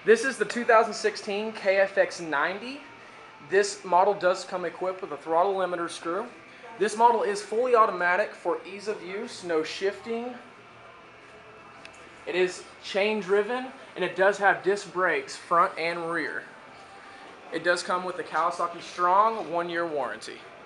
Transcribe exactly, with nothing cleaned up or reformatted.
This is the two thousand sixteen K F X ninety. This model does come equipped with a throttle limiter screw. This model is fully automatic for ease of use, no shifting. It is chain driven, and it does have disc brakes front and rear. It does come with a Kawasaki Strong one year warranty.